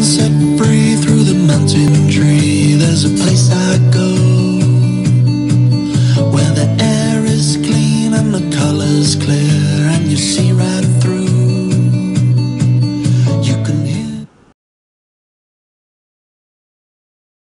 set free through the mountain tree. There's a place I go